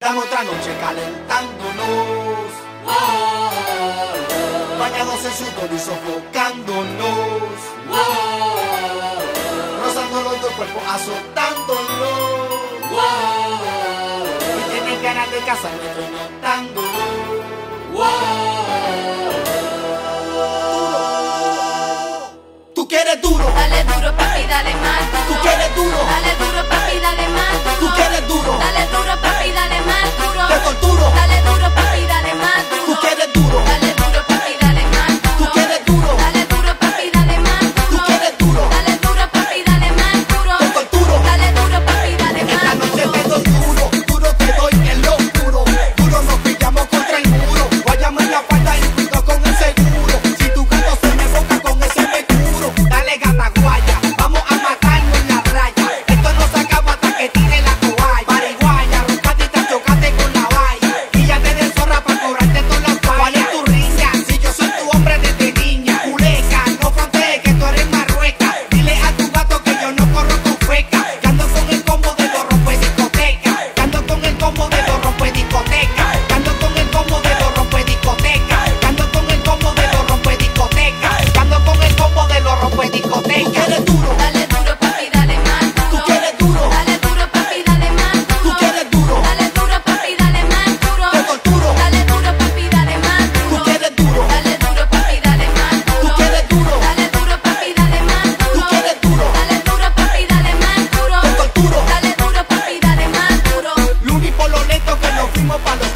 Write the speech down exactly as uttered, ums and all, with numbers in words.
Dame otra noche calentándonos, bañados en sudor y sofocándonos, rozando los dos cuerpos, azotándonos, y tienes ganas de casarme, estoy notándolo. Tú quieres duro, Dale duro papi, dale más duro. tú quieres duro, Dale duro papi, dale más duro. tú quieres duro, Dale duro papi, dale más duro. te torturo, Dale duro papi, dale más duro. tú quieres duro, Dale duro papi, dale más duro. tú quieres duro, Dale duro papi, dale más tú duro. quieres duro, Dale duro papi, dale más duro. te torturo. Dale duro papi, dale Esta más noche duro. te doy duro, duro te doy en lo oscuro. Duro nos pillamos contra el muro. Vayamos en la falda y cuido con el seguro. Si tu gato se me boca con ese me curo. Dale gata guaya, vamos a matarnos en la raya. Esto no se acaba hasta que tire la toalla. Marihuana, ruscadita, chocate con la valla. Y ya te de zorra pa' cobrarte todas las fallas. ¿Cuál es tu riña? Si yo soy tu hombre desde niña. Culeca, no frontees que tú eres marrueca. Dile a tu gato que yo no corro con feca. Que ando con el combo de los rompe discoteca. Que ando con el combo de los rompe discoteca. Que ando con el combo de los rompe discoteca. Que ando con el combo de los rompe discoteca. Que ando con el combo de los rompe discoteca. Tú quieres duro, Dale duro papi, dale más duro. tú quieres duro, Dale duro papi, dale más duro. tú quieres duro, Dale duro papi, dale más duro. te torturo, Dale duro papi, dale más tú duro. quieres duro, Dale duro papi, dale más tú duro. quieres duro, Dale duro papi, dale más tú duro. quieres duro, Dale duro papi, dale más duro. te torturo. Dale duro papi, dale más duro. Luni por lo lento que nos fuimos pa' los